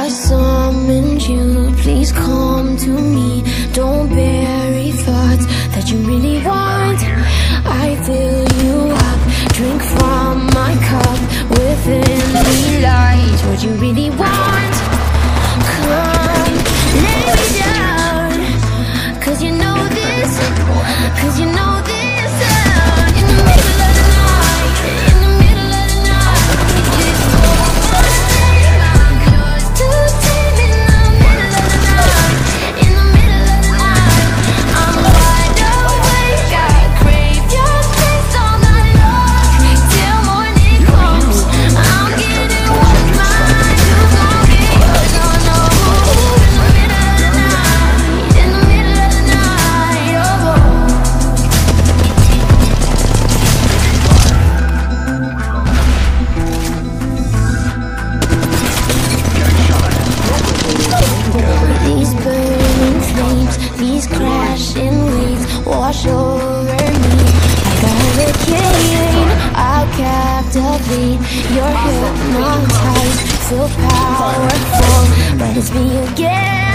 I summoned you, please come to me. Don't bury thoughts that you really want. I fill you up, drink from my cup. Within me lies what you really want. Come, lay me down, 'cause you know this, 'cause you know this sound. In the middle of the night, in the middle of the night, it's almost close to sleep. In the middle of the night, in the middle of the night, I'm wide awake. I crave your taste all night long, till morning comes. I'm getting what's mine, you gon' get yours. Oh no, in the middle of the night, in the middle of the night, oh. These burning flames, these crashing waves wash over me like a hurricane. I'll captivate, you're hypnotized, feel powerful, but it's me again.